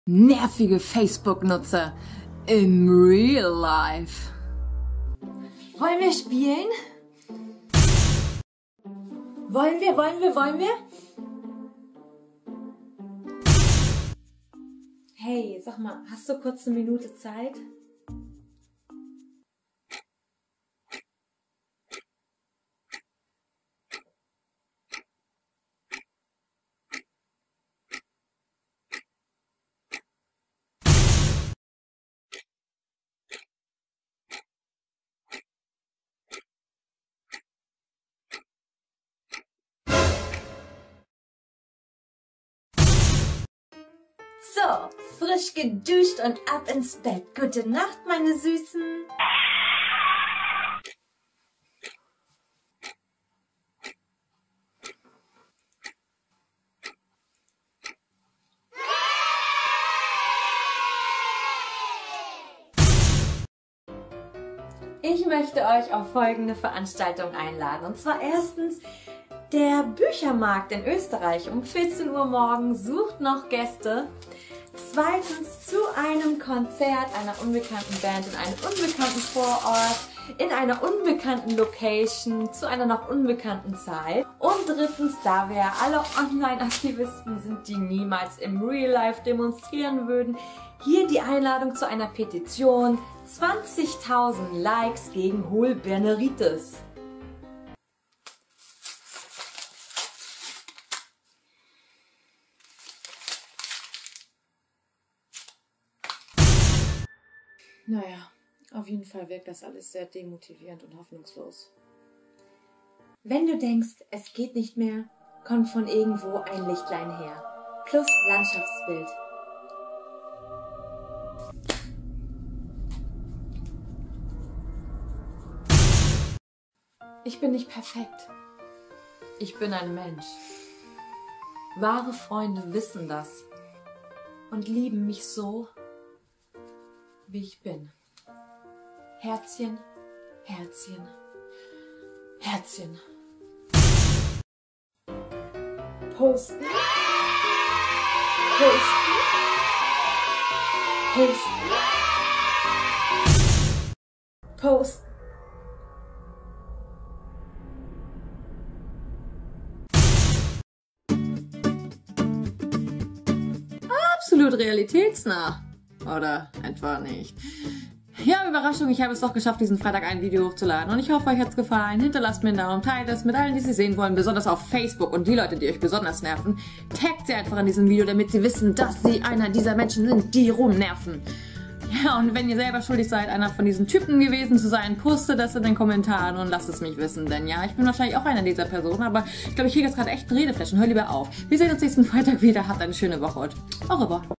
Nervige Facebook-Nutzer im Real Life. Wollen wir spielen? Wollen wir? Hey, sag mal, hast du kurz eine Minute Zeit? So, frisch geduscht und ab ins Bett. Gute Nacht, meine Süßen. Ich möchte euch auf folgende Veranstaltung einladen. Und zwar erstens der Büchermarkt in Österreich um 14 Uhr morgens sucht noch Gäste. Zweitens zu einem Konzert einer unbekannten Band in einem unbekannten Vorort, in einer unbekannten Location, zu einer noch unbekannten Zeit. Und drittens, da wir ja alle Online-Aktivisten sind, die niemals im Real Life demonstrieren würden, hier die Einladung zu einer Petition: 20.000 Likes gegen Hohlberneritis. Naja, auf jeden Fall wirkt das alles sehr demotivierend und hoffnungslos. Wenn du denkst, es geht nicht mehr, kommt von irgendwo ein Lichtlein her. Plus Landschaftsbild. Ich bin nicht perfekt. Ich bin ein Mensch. Wahre Freunde wissen das und lieben mich so, wie ich bin. Herzchen, Herzchen, Herzchen. Posten. Posten. Posten. Posten. Absolut realitätsnah. Oder etwa nicht. Ja, Überraschung, ich habe es doch geschafft, diesen Freitag ein Video hochzuladen und ich hoffe, euch hat es gefallen. Hinterlasst mir einen Daumen, teilt es mit allen, die sie sehen wollen, besonders auf Facebook, und die Leute, die euch besonders nerven, taggt sie einfach an diesem Video, damit sie wissen, dass sie einer dieser Menschen sind, die rumnerven. Ja, und wenn ihr selber schuldig seid, einer von diesen Typen gewesen zu sein, postet das in den Kommentaren und lasst es mich wissen, denn ja, ich bin wahrscheinlich auch einer dieser Personen, aber ich glaube, ich kriege jetzt gerade echt einen Redeflash und hör lieber auf. Wir sehen uns nächsten Freitag wieder, habt eine schöne Woche und au revoir.